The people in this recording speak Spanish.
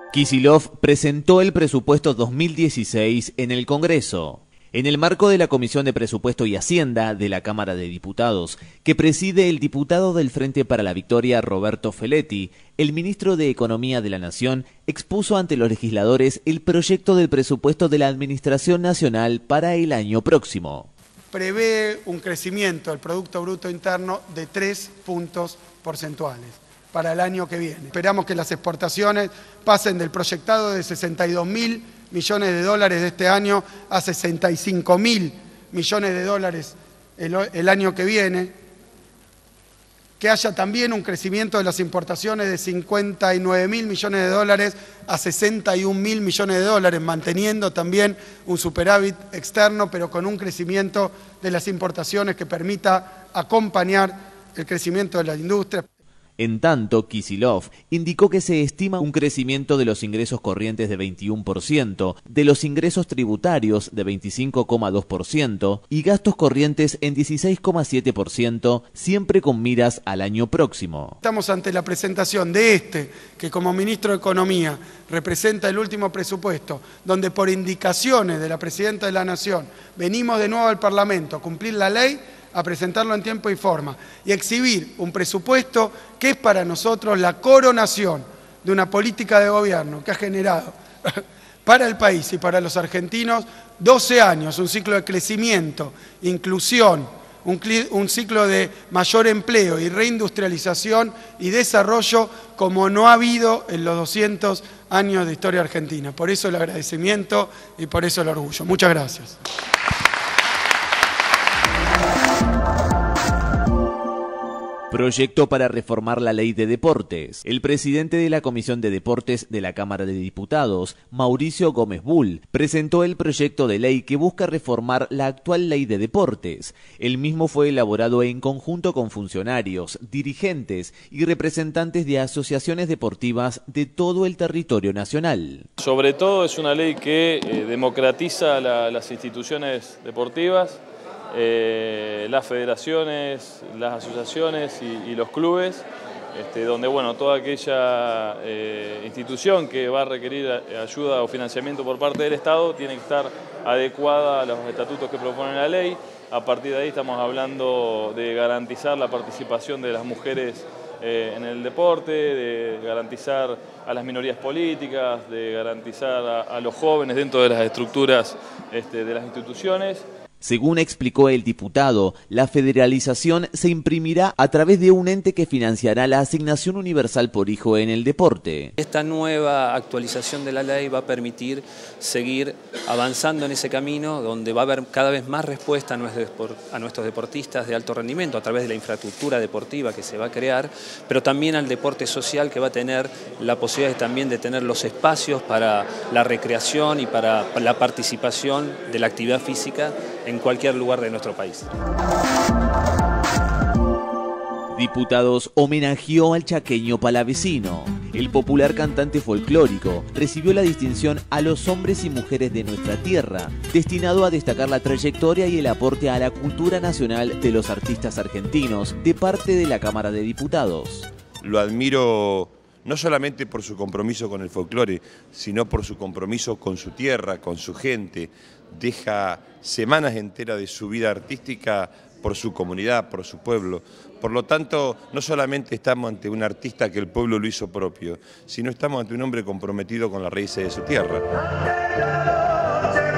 Kicillof presentó el presupuesto 2016 en el Congreso. En el marco de la Comisión de Presupuesto y Hacienda de la Cámara de Diputados, que preside el diputado del Frente para la Victoria, Roberto Feletti, el ministro de Economía de la Nación expuso ante los legisladores el proyecto del presupuesto de la Administración Nacional para el año próximo. Prevé un crecimiento del Producto Bruto Interno de 3 puntos porcentuales para el año que viene. Esperamos que las exportaciones pasen del proyectado de 62.000 millones de dólares de este año a 65.000 millones de dólares el año que viene. Que haya también un crecimiento de las importaciones de 59.000 millones de dólares a 61.000 millones de dólares, manteniendo también un superávit externo, pero con un crecimiento de las importaciones que permita acompañar el crecimiento de la industria. En tanto, Kicillof indicó que se estima un crecimiento de los ingresos corrientes de 21%, de los ingresos tributarios de 25,2% y gastos corrientes en 16,7%, siempre con miras al año próximo. Estamos ante la presentación de que como ministro de Economía representa el último presupuesto, donde por indicaciones de la Presidenta de la Nación venimos de nuevo al Parlamento a cumplir la ley, a presentarlo en tiempo y forma y exhibir un presupuesto que es para nosotros la coronación de una política de gobierno que ha generado para el país y para los argentinos 12 años, un ciclo de crecimiento, inclusión, un ciclo de mayor empleo y reindustrialización y desarrollo como no ha habido en los 200 años de historia argentina. Por eso el agradecimiento y por eso el orgullo. Muchas gracias. Proyecto para reformar la ley de deportes. El presidente de la Comisión de Deportes de la Cámara de Diputados, Mauricio Gómez Bull, presentó el proyecto de ley que busca reformar la actual ley de deportes. El mismo fue elaborado en conjunto con funcionarios, dirigentes y representantes de asociaciones deportivas de todo el territorio nacional. Sobre todo es una ley que democratiza las instituciones deportivas, las federaciones, las asociaciones y los clubes, donde bueno, toda aquella institución que va a requerir ayuda o financiamiento por parte del Estado tiene que estar adecuada a los estatutos que propone la ley. A partir de ahí estamos hablando de garantizar la participación de las mujeres en el deporte, de garantizar a las minorías políticas, de garantizar a los jóvenes dentro de las estructuras de las instituciones. Según explicó el diputado, la federalización se imprimirá a través de un ente que financiará la asignación universal por hijo en el deporte. Esta nueva actualización de la ley va a permitir seguir avanzando en ese camino donde va a haber cada vez más respuesta a nuestros deportistas de alto rendimiento a través de la infraestructura deportiva que se va a crear, pero también al deporte social que va a tener la posibilidad también de tener los espacios para la recreación y para la participación de la actividad física en cualquier lugar de nuestro país. Diputados homenajeó al chaqueño palavecino. El popular cantante folclórico recibió la distinción a los hombres y mujeres de nuestra tierra, destinado a destacar la trayectoria y el aporte a la cultura nacional de los artistas argentinos de parte de la Cámara de Diputados. Lo admiro no solamente por su compromiso con el folclore, sino por su compromiso con su tierra, con su gente. Deja semanas enteras de su vida artística por su comunidad, por su pueblo. Por lo tanto, no solamente estamos ante un artista que el pueblo lo hizo propio, sino estamos ante un hombre comprometido con las raíces de su tierra.